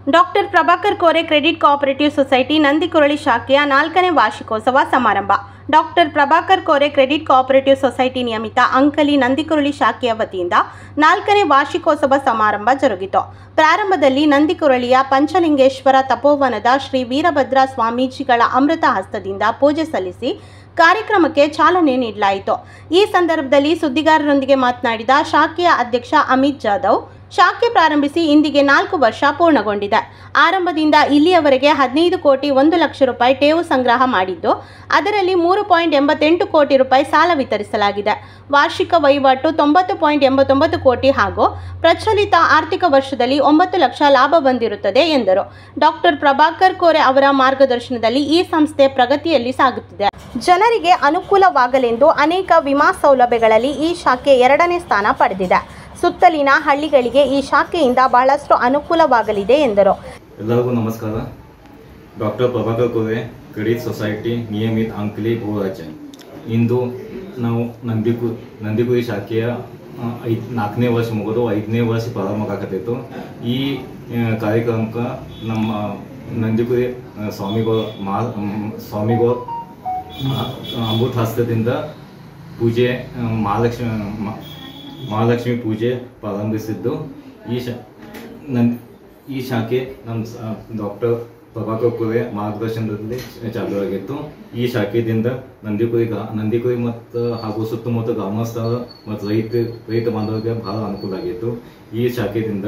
Doctor Prabhakar Kore credit cooperative society Nandikurali ಶಾಖೆಯ 4ನೇ ವಾರ್ಷಿಕೋತ್ಸವ ಸಮಾರಂಭ. Doctor Prabhakar Kore credit cooperative society ನಿಯಮಿತ ಅಂಕಲಿ ನಂದಿಕುರಳಿ ಶಾಖೆಯ ವತಿಯಿಂದ 4ನೇ ವಾರ್ಷಿಕೋತ್ಸವ ಸಮಾರಂಭ ಜರುಗಿತು. ಪ್ರಾರಂಭದಲ್ಲಿ ನಂದಿಕುರಳಿಯ ಪಂಚಲಿಂಗೇಶ್ವರ ತಪೋವನದ ಶ್ರೀ ವೀರಭದ್ರ ಸ್ವಾಮೀಜಿಗಳ ಅಮೃತ ಹಸ್ತದಿಂದ ಪೂಜೆ ಸಲ್ಲಿಸಿ ಕಾರ್ಯಕ್ರಮಕ್ಕೆ ಚಾಲನೆ ನೀಡಲಾಯಿತು. ಈ ಸಂದರ್ಭದಲ್ಲಿ ಸುದ್ದಿಗಾರರೊಂದಿಗೆ ಮಾತನಾಡಿದ ಶಾಖೆಯ ಅಧ್ಯಕ್ಷ ಅಮಿತ್ ಜಾಧವ್, ಶಾಖೆ ಪ್ರಾರಂಭಿಸಿ ಇಂದಿಗೆ 4 ವರ್ಷ ಪೂರ್ಣಗೊಂಡಿದೆ. ಆರಂಭದಿಂದ ಇಲ್ಲಿಯವರೆಗೆ 15 ಕೋಟಿ 1 ಲಕ್ಷ ರೂಪಾಯಿ ಠೇವು ಸಂಗ್ರಹ ಮಾಡಿದ್ದು, ಅದರಲ್ಲಿ 3.88 ಕೋಟಿ ರೂಪಾಯಿ ಸಾಲ ವಿತರಿಸಲಾಗಿದೆ. ವಾರ್ಷಿಕ ವಹಿವಾಟು 90.89 ಕೋಟಿ ಹಾಗೂ ಪ್ರಚಲಿತ ಆರ್ಥಿಕ ವರ್ಷದಲ್ಲಿ 9 ಲಕ್ಷ ಲಾಭ ಬಂದಿರುತ್ತದೆ ಎಂದರು. ಡಾಕ್ಟರ್ ಪ್ರಭಾಕರ್ ಕೋರೆ ಅವರ ಮಾರ್ಗದರ್ಶನದಲ್ಲಿ ಈ ಸಂಸ್ಥೆ ಪ್ರಗತಿಯಲ್ಲಿ ಸಾಗುತ್ತಿದೆ. ಜನರಿಗೆ ಅನುಕೂಲವಾಗಲೆಂದು ಅನೇಕ ವಿಮಾ ಸೌಲಭ್ಯಗಳಲ್ಲಿ ಈ ಶಾಖೆ 2ನೇ ಸ್ಥಾನ ಪಡೆದಿದೆ. ಸುತ್ತಲಿನ ಹಳ್ಳಿಗಳಿಗೆ ಈ ಶಾಖೆಯಿಂದ ಬಹಳಷ್ಟು ಅನುಕೂಲವಾಗಲಿದೆ ಎಂದರು. ಎಲ್ಲರಿಗೂ ನಮಸ್ಕಾರ. Doctor Prabhakar Kore credit society ನಿಯಮಿತ ಅಂಕಲಿ ಭೂರಾಜ್ಯ. ಇಂದು ನಾವು ನಂದಿಕುರಿ ಶಾಖೆಯ 4ನೇ ವರ್ಷ ಮುಗಿದು 5ನೇ ವರ್ಷ ಪ್ರಾರಂಭ ಆಗತ್ತಿತ್ತು. ಈ ಕಾರ್ಯಕ್ರಮಕ್ಕೆ ನಮ್ಮ ನಂದಿಕುರಿ ಸ್ವಾಮಿಗಳು ಅಮೃತ ಹಸ್ತದಿಂದ ಪೂಜೆ ಮಹಾಲಕ್ಷ್ಮಿ ಪೂಜೆ ಪ್ರಾರಂಭಿಸಿದ್ದು ಈ ಶಾಖೆ ನಮ್ಮ ಡಾಕ್ಟರ್ ಪ್ರಭಾಕರ್ ಕೋರೆ ಮಾರ್ಗದರ್ಶನದಲ್ಲಿ ಚಾಲುವಾಗಿತ್ತು. ಈ ಶಾಖೆಯಿಂದ ನಂದಿಕುರಿ ಮತ್ತು ಹಾಗೂ ಸುತ್ತಮುತ್ತ ಗ್ರಾಮಸ್ಥರು ಮತ್ತು ರೈತ ಬಾಂಧವರಿಗೆ ಬಹಳ ಅನುಕೂಲ ಆಗಿತ್ತು. ಈ ಶಾಖೆಯಿಂದ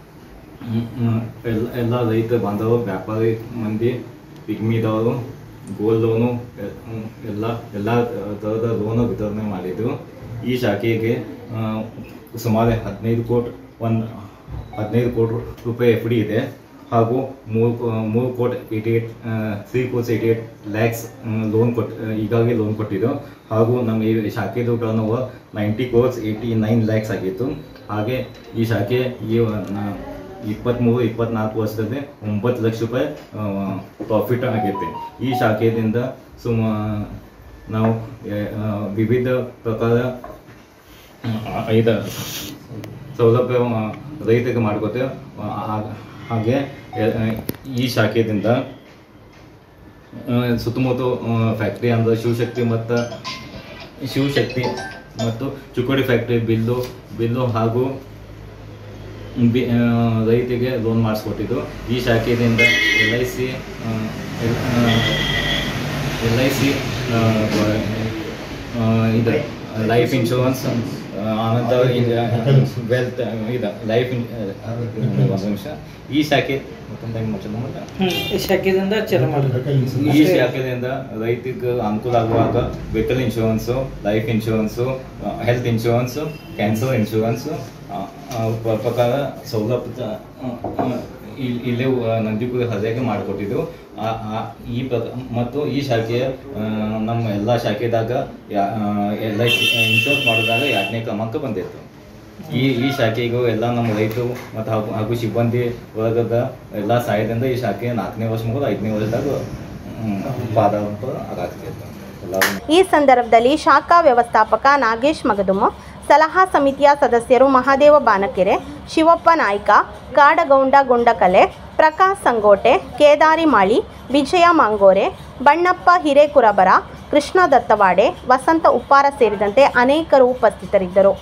ಎಲ್ಲ ರೈತ ಬಾಂಧವರು, ವ್ಯಾಪಾರಿ ಮಂದಿ, ಪಿಗ್ಮಿದವರು ಗೋಲ್ಡ್ ಲೋನು ಎಲ್ಲ ಥರದ ಲೋನು ವಿತರಣೆ ಮಾಡಿದ್ರು. ಈ ಶಾಖೆಗೆ ಸುಮಾರು 15 ಕೋಟಿ ರೂಪಾಯಿ FD ಇದೆ ಹಾಗೂ 3 ಕೋಟಿ 3.88 ಲ್ಯಾಕ್ಸ್ ಈಗಾಗಲೇ ಲೋನ್ ಕೊಟ್ಟಿದ್ದು ಹಾಗೂ ನಮ್ಮ ಈ ಶಾಖೆದು ಟರ್ನ್ ಓವರ್ 90 crores 89 ಲ್ಯಾಕ್ಸ್ ಆಗಿತ್ತು. ಹಾಗೆ ಈ ಶಾಖೆ 23-24 ವರ್ಷದಲ್ಲಿ 9 ಲಕ್ಷ ರೂಪಾಯಿ ಪ್ರಾಫಿಟ್ ಆಗೈತೆ. ಈ ಶಾಖೆಯಿಂದ ನಾವು ವಿವಿಧ ಪ್ರಕಾರ ಸೌಲಭ್ಯ ರೈತರಿಗೆ ಮಾಡ್ಕೋತೇವೆ. ಹಾಗೆ ಈ ಶಾಖೆಯಿಂದ ಸುತ್ತಮುತ್ತ ಫ್ಯಾಕ್ಟ್ರಿ ಅಂದರೆ ಶಿವಶಕ್ತಿ ಮತ್ತು ಚುಕ್ಕೋಡಿ ಫ್ಯಾಕ್ಟ್ರಿ ಬಿಲ್ಲು ಹಾಗೂ ರೈತರಿಗೆ ಲೋನ್ ಮಾಡಿಸ್ಕೊಟ್ಟಿದ್ದು. ಈ ಶಾಖೆಯಿಂದ LIC ಇದು ಲೈಫ್ ಇನ್ಶೂರೆನ್ಸ್, ಆನಂತರ ವೆಲ್ತ್ ಇದು ಲೈಫ್ ನಿಮಿಷ ಈ ಶಾಖೆದಿಂದ ರೈತರಿಗೆ ಅನುಕೂಲ ಆಗುವಾಗ vehicle insurance, life insurance, health insurance, cancer insurance ಪ್ರಕಾರ ಸೌಲಭ್ಯ ಇಲ್ಲೇ ನಂದಿಕುರಿ ಹೃದಯಕ್ಕೆ ಮಾಡಿಕೊಟ್ಟಿದ್ದು. ಮತ್ತು ಈ ಶಾಖೆಯ ನಮ್ಮ ಎಲ್ಲ ಶಾಖೆದಾಗ LIC ಇನ್ಶೂರೆನ್ಸ್ ಮಾಡೋದಾಗ 2ನೇ ಕ್ರಮಾಂಕ ಬಂದಿತ್ತು. ಈ ಶಾಖೆಗೂ ಎಲ್ಲ ನಮ್ಮ ರೈತರು ಮತ್ತು ಹಾಗೂ ಸಿಬ್ಬಂದಿ ವರ್ಗದ ಎಲ್ಲ ಸಹಾಯದಿಂದ ಈ ಶಾಖೆ 4ನೇ ವರ್ಷ ಮುಗಿದು 5ನೇ ವರ್ಷದಾಗ ಪಾದಾರ್ಪಣ ಆಗತ್ತಿತ್ತು. ಈ ಸಂದರ್ಭದಲ್ಲಿ ಶಾಖಾ ವ್ಯವಸ್ಥಾಪಕ ನಾಗೇಶ್ ಮಗದುಮ, ಸಲಹಾ ಸಮಿತಿಯ ಸದಸ್ಯರು ಮಹಾದೇವ ಬಾನಕೆರೆ, ಶಿವಪ್ಪ ನಾಯ್ಕ, ಕಾಡಗೌಂಡ ಗುಂಡಕಲೆ, ಪ್ರಕಾಶ್ ಸಂಗೋಟೆ, ಕೇದಾರಿ ಮಾಳಿ, ವಿಜಯ ಮಂಗೋರೆ, ಬಣ್ಣಪ್ಪ ಹಿರೇಕುರಬರ, ಕೃಷ್ಣ ದತ್ತವಾಡೆ, ವಸಂತ ಉಪ್ಪಾರ ಸೇರಿದಂತೆ ಅನೇಕರು ಉಪಸ್ಥಿತರಿದ್ದರು.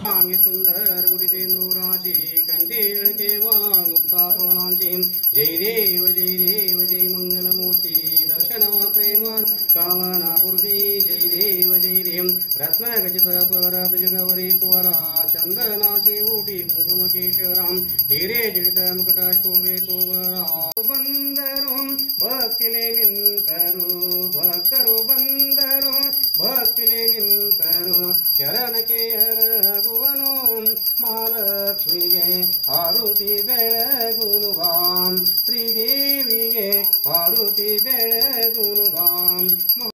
जय देव जय मंगलमूर्ति दर्शन कामना पूर्ति जय देव रत्न गजित परात जगवरी कुवरा चंदनाची ऊटी कुंकुम केशराम धीरे जडित मुकुटाशोभे कुवरा बंदरो भक्तिले निंतरो भक्तरो बंदरो भक्तिले निंतरो चरण के हरगुवनो महालक्ष्मीगे आरुति बेळगुनुवाम श्रीदेविगे आरुति बेळगुनुवाम।